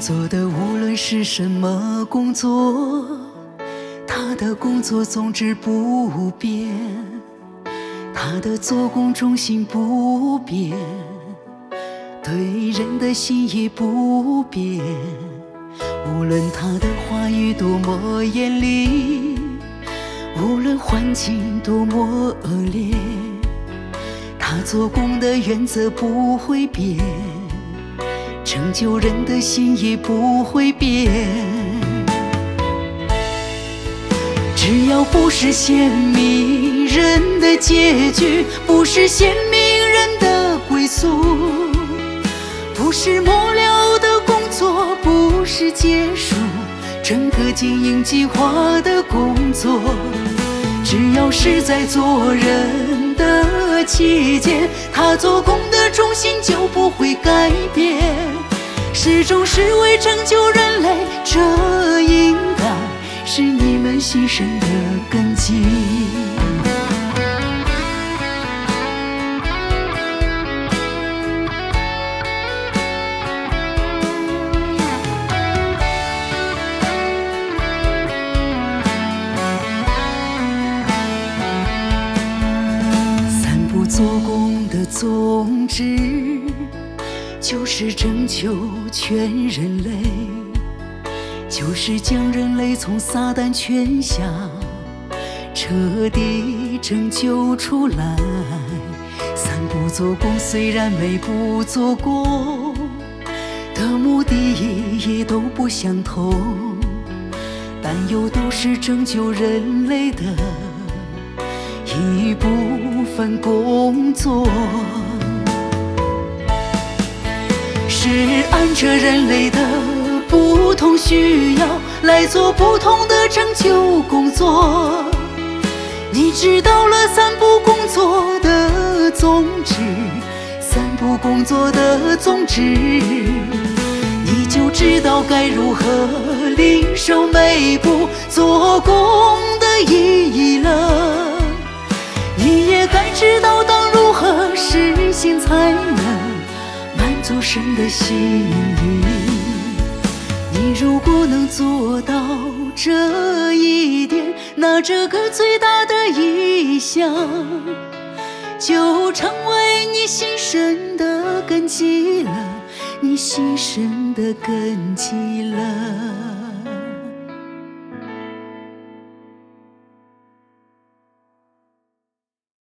做的无论是什么工作，他的工作宗旨不变，他的做工中心不变，对人的心意不变。无论他的话语多么严厉，无论环境多么恶劣，他做工的原则不会变，拯救人的心意不会变。只要不是显明人的结局，不是显明人的归宿，不是末了的工作，不是结束整个经营计划的工作，只要是在做人的期间，他做工的中心就不会改变，始终是为拯救人类，这应该是你们牺牲的根基。三不做工的宗旨，就是拯救全人类，就是将人类从撒旦权下彻底拯救出来。三不做工虽然每不做工的目的也都不相同，但又都是拯救人类的一部分工作，是按着人类的不同需要来做不同的拯救工作。你知道了三不工作的宗旨，三不工作的宗旨，你就知道该如何领受每步做工的意义了。你也该知道当如何实行才能满足神的心意。你如果能做到这一点，那这个最大的意向就成为你牺牲的根基了，你牺牲的根基了。